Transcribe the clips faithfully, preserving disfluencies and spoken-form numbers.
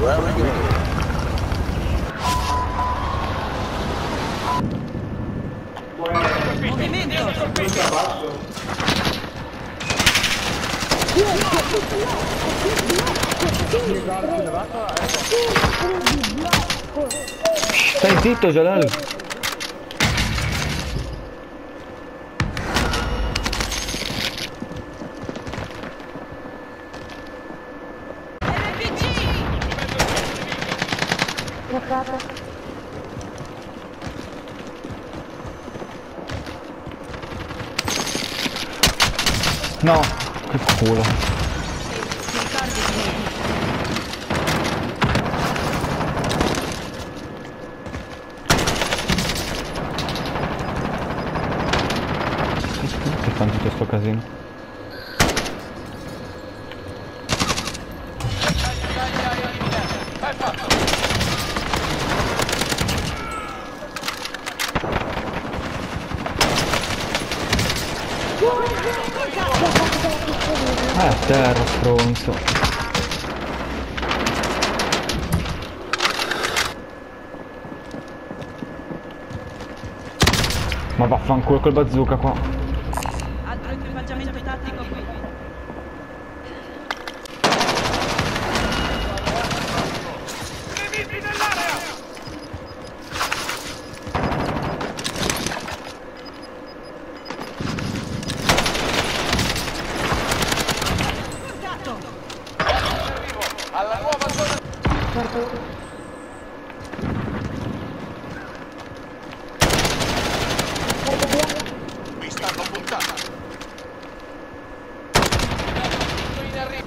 Where are we going? Movimento! Stai zitto, Jalal. No, che culo. Che fanno tutto sto casino? Ah, a terra, stronzo. Ma vaffanculo col bazooka qua. Altro equipaggiamento tattico qui. Nemici nell'area! Alla nuova zona. Mi stanno puntando. In arrivo.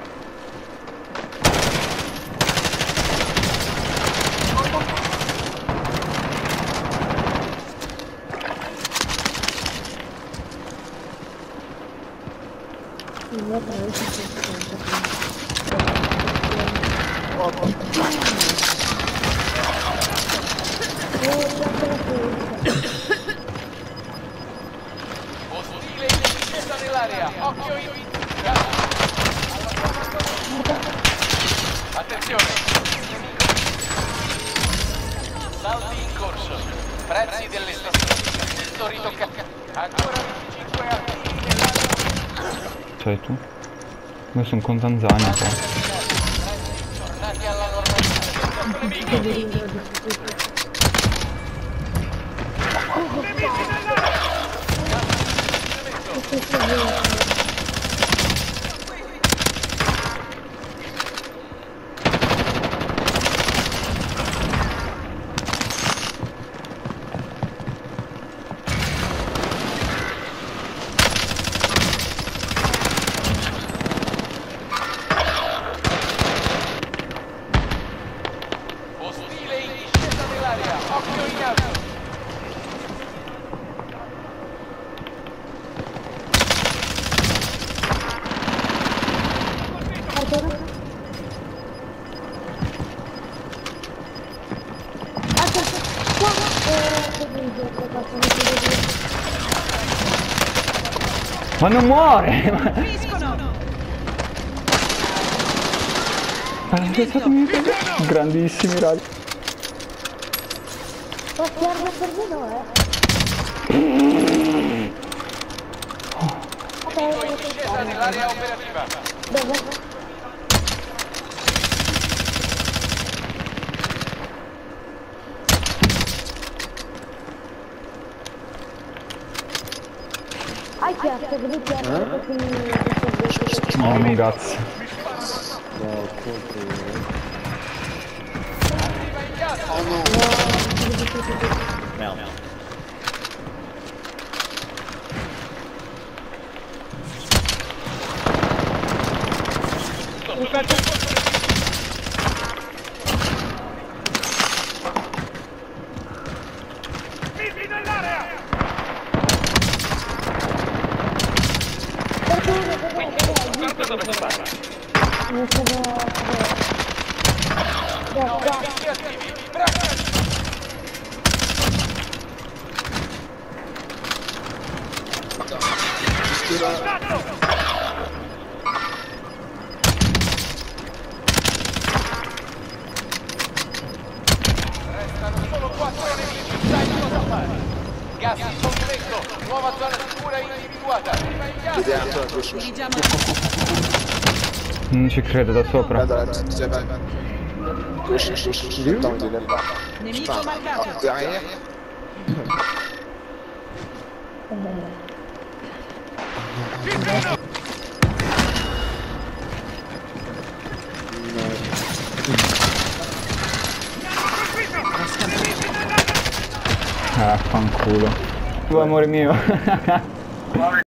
Ostile in discesa nell'area. Occhio in... Attenzione. Salti in corso. Prezzi delle stazioni. Sto ritoccando. Ancora venticinque attivi nell'area. Cioè tu? Io sono con Tanzania qua. Tornati alla normalità. Nemico. Ostile in discesa nell'area. Occhio in alto. Ma non muore! Grandissimi ragazzi. Ma guarda per me no, eh. Nemico in discesa nell'area operativa. Dove? Hai chiesto, devi chiedere che No, un cazzo. No, colpo. Arriva in piazza. Oh no. No. Mel. Nemici nell'area. Guarda dove spara. Non sono... No, nemici attivi. Braccia. Gas in possesso, nuova zona sicura individuata. Prima in gas. Dirigiamo Non ci credo da sopra. nemico marcato. Ah, fanculo. Tu amore mio.